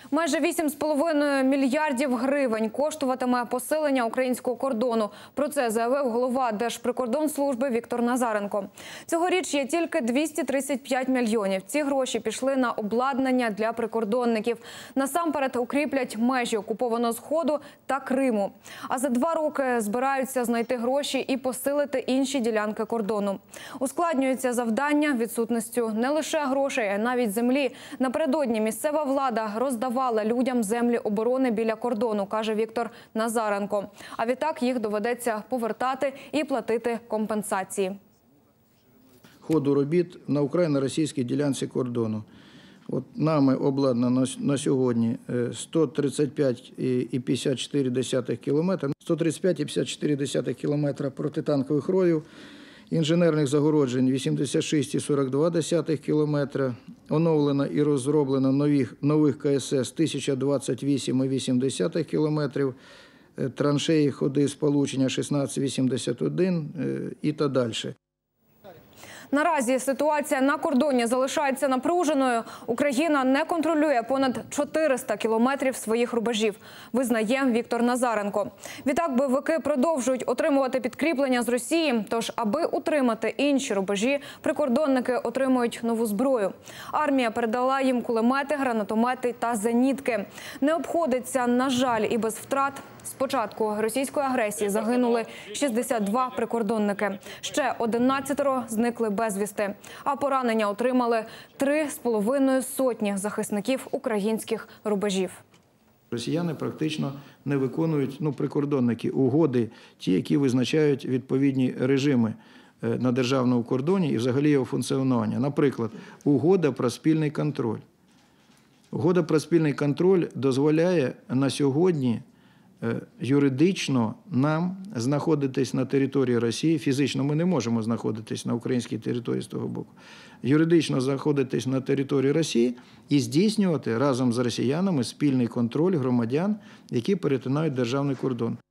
Майже 8,5 мільярдів гривень коштуватиме посилення українського кордону. Про це заявив голова Держприкордонслужби Віктор Назаренко. Цьогоріч є тільки 235 мільйонів. Ці гроші пішли на обладнання для прикордонників. Насамперед укріплять межі окупованого Сходу та Криму. А за 2 роки збираються знайти гроші і посилити інші ділянки кордону. Ускладнюється завдання відсутністю не лише грошей, а навіть землі. Напередодні місцева влада роздавала людям землі оборони біля кордону, каже Віктор Назаренко. А відтак їх доведеться повертати і платити компенсації. Ходу робіт на україно-російській ділянці кордону. От нами обладнано на сьогодні 135,54 кілометри, 135,54 кілометра протитанкових ровів, інженерних загороджень 86,42 кілометра, оновлено і розроблено нових КСС 1028,8 кілометрів, траншеї, ходи сполучення 16,81 і так далі. Наразі ситуація на кордоні залишається напруженою. Україна не контролює понад 400 кілометрів своїх рубежів, визнає Віктор Назаренко. Відтак бойовики продовжують отримувати підкріплення з Росії. Тож, аби утримати інші рубежі, прикордонники отримують нову зброю. Армія передала їм кулемети, гранатомети та зенітки. Не обходиться, на жаль, і без втрат. З початку російської агресії загинули 62 прикордонники. Ще 11 зникли безвісти. А поранення отримали 3,5 сотні захисників українських рубежів. Росіяни практично не виконують, прикордонники, угоди, ті, які визначають відповідні режими на державному кордоні і взагалі його функціонування. Наприклад, угода про спільний контроль. Угода про спільний контроль дозволяє на сьогодні юридично нам знаходитись на території Росії, фізично ми не можемо знаходитись на українській території з того боку, юридично знаходитись на території Росії і здійснювати разом з росіянами спільний контроль громадян, які перетинають державний кордон.